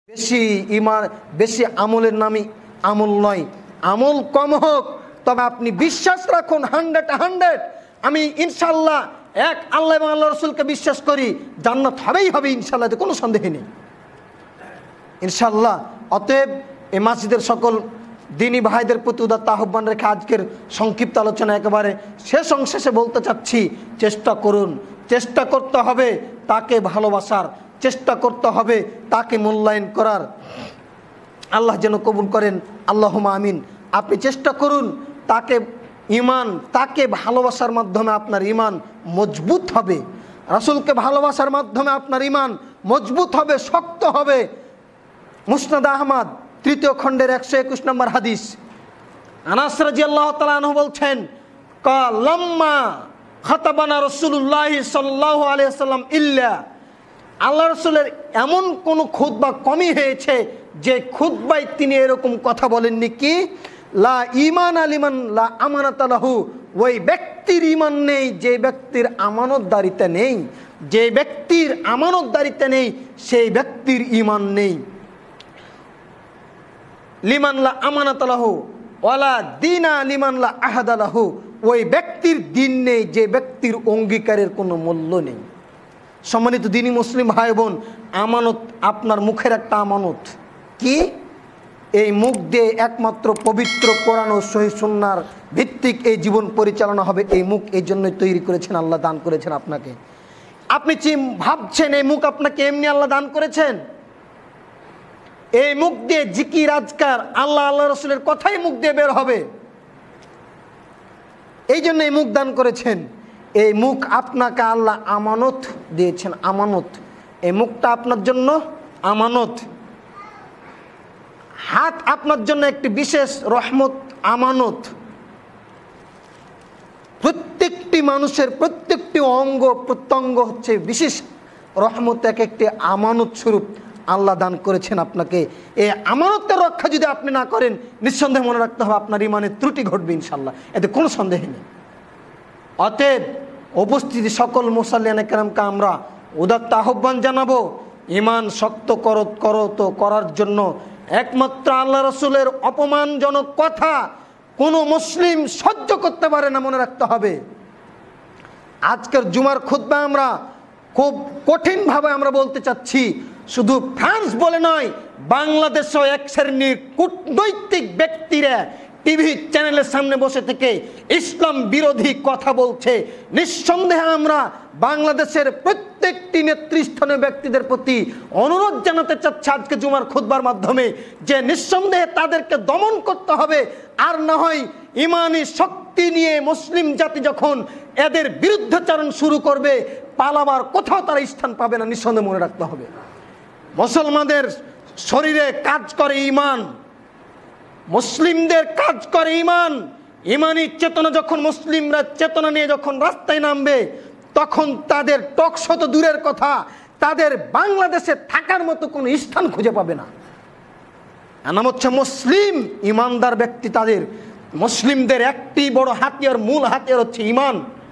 বেশি ইমান বেশি আমলের নামই আমল নয়, আমল কম হোক তবে আপনি বিশ্বাস রাখুন 100 আমি ইনশাআল্লাহ এক আল্লাহ এবং আল্লাহ রসুলকে বিশ্বাস করি, জান্নাত হবেই হবে ইনশাআল্লাহ, কোনো সন্দেহ নেই ইনশাআল্লাহ। অতএব এই মসজিদের সকল দিনী ভাইদের প্রতি উদাত্ত আহ্বান রেখে আজকের সংক্ষিপ্ত আলোচনা একেবারে শেষ অংশে বলতে চাচ্ছি, চেষ্টা করুন, চেষ্টা করতে হবে তাকে ভালোবাসার, চেষ্টা করতে হবে তাকে মূল্যায়ন করার। আল্লাহ যেন কবুল করেন, আল্লাহুম্মা আমিন। আপনি চেষ্টা করুন তাকে ঈমান, তাকে ভালোবাসার মাধ্যমে আপনার ঈমান মজবুত হবে, রাসূলকে ভালোবাসার মাধ্যমে আপনার ঈমান মজবুত হবে, শক্ত হবে। মুসনাদ আহমদ 3য় খণ্ডের 121 নম্বর হাদিস, আনাস রাদিয়াল্লাহু তাআলা আনহু বলছেন, লাম্মা খাতাবানা রাসূলুল্লাহ সাল্লাল্লাহু আলাইহি ওয়াসাল্লাম ইল্লা, আল্লাহ রসুলের এমন কোনো খুতবা কমই হয়েছে যে খুতবায় তিনি এরকম কথা বলেননি কি, লা ঈমান আলিমান লা আমানাত লাহু, ওই ব্যক্তির ঈমান নেই যে ব্যক্তির আমানতদারিতা নেই, যে ব্যক্তির আমানতদারিতা নেই সেই ব্যক্তির ঈমান নেই। লিমান লা আমানাত লাহু ওয়ালা দীনা লিমান লা আহাদা লাহু, ওই ব্যক্তির দিন নেই যে ব্যক্তির অঙ্গীকারের কোনো মূল্য নেই। সম্মানিত দিনী মুসলিম ভাই বোন, আমানত আপনার মুখের একটা আমানত। কি? এই মুখ দিয়ে একমাত্র পবিত্র কোরআন ও সহিহ সুন্নাহর ভিত্তিক এই জীবন পরিচালনা হবে। এই মুখ এই জন্যই তৈরি করেছেন আল্লাহ, দান করেছেন আপনাকে। আপনি ভাবছেন এই মুখ আপনাকে এমনি আল্লাহ দান করেছেন? এই মুখ দিয়ে জিকির আজকার আল্লাহ আল্লাহ রসুলের কথাই মুখ দিয়ে বের হবে, এই জন্য এই মুখ দান করেছেন। এই মুখ আপনাকে আল্লাহ আমানত দিয়েছেন, আমানত। এই মুখটা আপনার জন্য আমানত। হাত আপনার জন্য একটি বিশেষ রহমত, আমানত। প্রত্যেকটি মানুষের প্রত্যেকটি অঙ্গ প্রত্যঙ্গ হচ্ছে বিশেষ রহমত, এক একটি আমানত স্বরূপ আল্লাহ দান করেছেন আপনাকে। এই আমানতের রক্ষা যদি আপনি না করেন, নিঃসন্দেহে মনে রাখতে হবে আপনার ঈমানের ত্রুটি ঘটবে ইনশাআল্লাহ, এতে কোনো সন্দেহ নেই। অতএব উপস্থিতি সকল মুসাল্লিয়ানে কেরামকে আমরা উদাত্ত আহ্বান জানাবো, ঈমান শক্ত করার জন্য একমাত্র আল্লাহ রসুলের অপমানজনক কথা কোনো মুসলিম সহ্য করতে পারে না, মনে রাখতে হবে। আজকের জুমার খুতবা আমরা খুব কঠিনভাবে আমরা বলতে চাচ্ছি, শুধু ফ্রান্স বলে নয়, বাংলাদেশেও এক শ্রেণীর কূটনৈতিক ব্যক্তিরা টিভি চ্যানেলের সামনে বসে থেকে ইসলাম বিরোধী কথা বলছে। নিঃসন্দেহে আমরা বাংলাদেশের প্রত্যেকটি নেতৃস্থানীয় ব্যক্তিদের প্রতি অনুরোধ জানাতে চাচ্ছি আজকে জুমার খুতবার মাধ্যমে, যে নিঃসন্দেহে তাদেরকে দমন করতে হবে। আর না হয় ঈমানি শক্তি নিয়ে মুসলিম জাতি যখন এদের বিরুদ্ধাচরণ শুরু করবে, পালাবার কোথাও তারা স্থান পাবে না, নিঃসন্দেহে মনে রাখতে হবে। মুসলমানদের শরীরে কাজ করে ঈমান, মুসলিমদের কাজ করে ঈমান। ঈমানি চেতনা যখন মুসলিমরা চেতনা নিয়ে যখন রাস্তায় নামবে, তখন তাদের টকশো তো দূরের কথা, তাদের বাংলাদেশে থাকার মতো কোনো স্থান খুঁজে পাবে না। নাম হচ্ছে মুসলিম ঈমানদার ব্যক্তি। তাদের মুসলিমদের একটি বড় হাতিয়ার, মূল হাতিয়ার হচ্ছে ঈমান।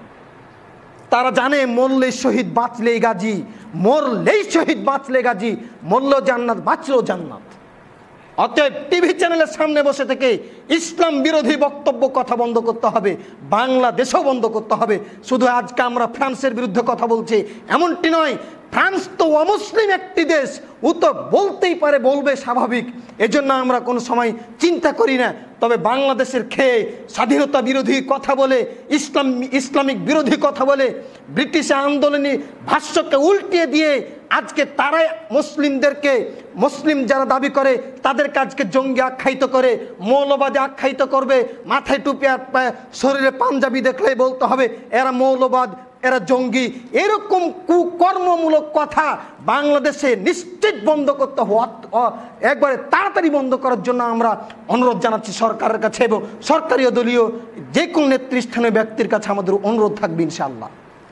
তারা জানে মরলে শহীদ, বাঁচলেই গাজী, মরলেই শহীদ, বাঁচলে গাজী, মরলেও জান্নাত, বাঁচলেও জান্নাত। অতএব টিভি চ্যানেলের সামনে বসে থেকে ইসলাম বিরোধী বক্তব্য কথা বন্ধ করতে হবে, বাংলাদেশেও বন্ধ করতে হবে। শুধু আজকে আমরা ফ্রান্সের বিরুদ্ধে কথা বলছি এমনটি নয়, ফ্রান্স তো অমুসলিম একটি দেশ, ও তো বলতেই পারে, বলবে, স্বাভাবিক। এজন্য আমরা কোনো সময় চিন্তা করি না। তবে বাংলাদেশের খেয়ে স্বাধীনতা বিরোধী কথা বলে, ইসলামিক বিরোধী কথা বলে, ব্রিটিশ আন্দোলনী ভাষ্যকে উল্টিয়ে দিয়ে আজকে তারাই মুসলিমদেরকে, মুসলিম যারা দাবি করে তাদেরকে আজকে জঙ্গি আখ্যায়িত করে, মৌলবাদী আখ্যায়িত করবে। মাথায় টুপি আর শরীরে পাঞ্জাবি দেখলেই বলতে হবে এরা মৌলবাদ, এরা জঙ্গি। এরকম কুকর্মমূলক কথা বাংলাদেশে নিশ্চিত বন্ধ করতে হবে, একবারে তাড়াতাড়ি বন্ধ করার জন্য আমরা অনুরোধ জানাচ্ছি সরকারের কাছে, এবং সরকারি ও দলীয় যে কোনো নেতৃস্থানীয় ব্যক্তির কাছে আমাদের অনুরোধ থাকবে ইনশাআল্লাহ।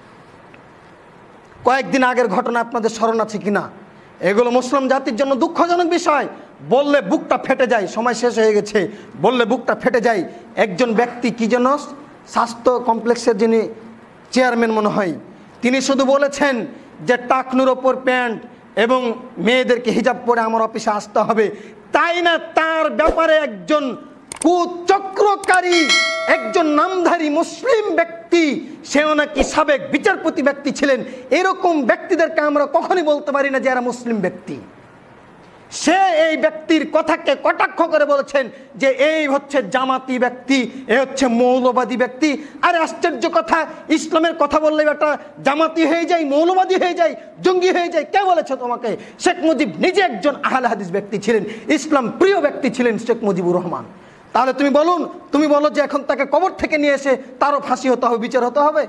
কয়েকদিন আগের ঘটনা আপনাদের স্মরণ আছে কিনা? এগুলো মুসলিম জাতির জন্য দুঃখজনক বিষয়, বললে বুকটা ফেটে যায়। সময় শেষ হয়ে গেছে, বললে বুকটা ফেটে যায়। একজন ব্যক্তি, কি যেন স্বাস্থ্য কমপ্লেক্সের যিনি চেয়ারম্যান মনে হয়, তিনি শুধু বলেছেন যে টাকনুর ওপর প্যান্ট, এবং মেয়েদেরকে হিজাব পরে আমার অফিসে আসতে হবে, তাই না তার ব্যাপারে একজন কুচক্রকারী, একজন নামধারী মুসলিম ব্যক্তি, সেও নাকি সাবেক বিচারপতি ব্যক্তি ছিলেন, এরকম ব্যক্তিদেরকে আমরা কখনই বলতে পারি না যে এরা মুসলিম ব্যক্তি। সে এই ব্যক্তির কথাকে কটাক্ষ করে বলেছেন যে এই হচ্ছে জামাতি ব্যক্তি, এ হচ্ছে মৌলবাদী ব্যক্তি। আরে আশ্চর্য কথা, ইসলামের কথা বললে এটা জামাতি হয়ে যায়, মৌলবাদী হয়ে যায়, জঙ্গি হয়ে যায়। কে বলেছে তোমাকে? শেখ মুজিব নিজে একজন আহলে হাদিস ব্যক্তি ছিলেন, ইসলাম প্রিয় ব্যক্তি ছিলেন শেখ মুজিবুর রহমান। তাহলে তুমি বলো যে এখন তাকে কবর থেকে নিয়ে এসে তারও ফাঁসি হতে হবে, বিচার হতে হবে?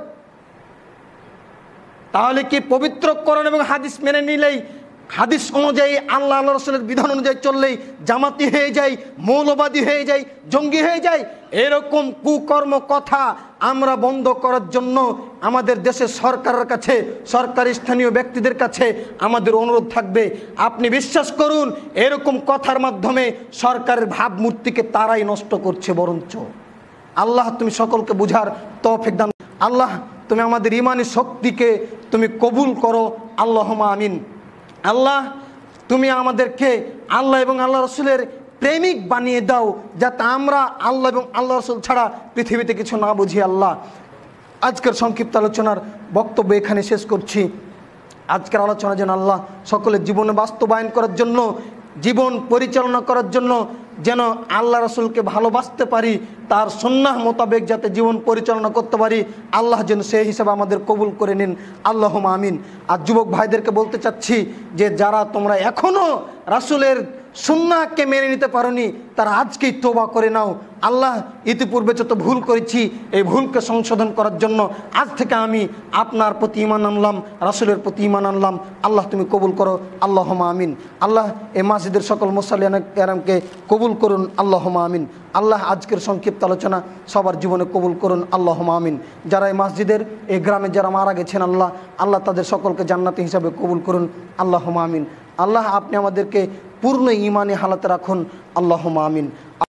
তাহলে কি পবিত্র কোরআন এবং হাদিস মেনে নিলেই, হাদিস অনুযায়ী আল্লাহ রাসূলের বিধান অনুযায়ী চললেই জামাতি হয়ে যায়, মৌলবাদী হয়ে যায়, জঙ্গি হয়ে যায়? এরকম কুকর্ম কথা আমরা বন্ধ করার জন্য আমাদের দেশের সরকারের কাছে, সরকারি স্থানীয় ব্যক্তিদের কাছে আমাদের অনুরোধ থাকবে, আপনি বিশ্বাস করুন এরকম কথার মাধ্যমে সরকারের ভাবমূর্তিকে তারাই নষ্ট করছে। বরঞ্চ আল্লাহ তুমি সকলকে বুঝার তৌফিক দান। আল্লাহ তুমি আমাদের ঈমানি শক্তিকে তুমি কবুল করো, আল্লাহুম্মা আমিন। আল্লাহ তুমি আমাদেরকে আল্লাহ এবং আল্লাহ রসুলের প্রেমিক বানিয়ে দাও, যাতে আমরা আল্লাহ এবং আল্লাহ রসুল ছাড়া পৃথিবীতে কিছু না বুঝি। আল্লাহ আজকের সংক্ষিপ্ত আলোচনার বক্তব্য এখানে শেষ করছি। আজকের আলোচনা যেন আল্লাহ সকলের জীবনে বাস্তবায়ন করার জন্য, জীবন পরিচালনা করার জন্য যেন আল্লাহ রসুলকে ভালোবাসতে পারি, তার সুন্নাহ মোতাবেক যাতে জীবন পরিচালনা করতে পারি, আল্লাহ যেন সেই হিসাবে আমাদের কবুল করে নিন, আল্লাহুম্মা আমিন। আর যুবক ভাইদেরকে বলতে চাচ্ছি যে যারা তোমরা এখনও রাসূলের সুন্নাহকে মেনে নিতে পারোনি, তারা আজকেই তওবা করে নাও। আল্লাহ ইতিপূর্বে যত ভুল করেছি এই ভুলকে সংশোধন করার জন্য আজ থেকে আমি আপনার প্রতি ঈমান আনলাম, রাসূলের প্রতি ঈমান আনলাম। আল্লাহ তুমি কবুল করো, আল্লাহুম্মা আমিন। আল্লাহ এই মসজিদের সকল মুসাল্লিয়ান কেরামকে কবুল করুন, আল্লাহুম্মা আমিন। আল্লাহ আজকের সংক্ষিপ্ত আলোচনা সবার জীবনে কবুল করুন, আল্লাহুম্মা আমিন। যারা এই মসজিদের, এই গ্রামে যারা মারা গেছেন, আল্লাহ তাদের সকলকে জান্নাতি হিসাবে কবুল করুন, আল্লাহুম্মা আমিন। আল্লাহ আপনি আমাদেরকে পূর্ণ ঈমানি হালাতে রাখুন, আল্লাহুম্মা আমিন।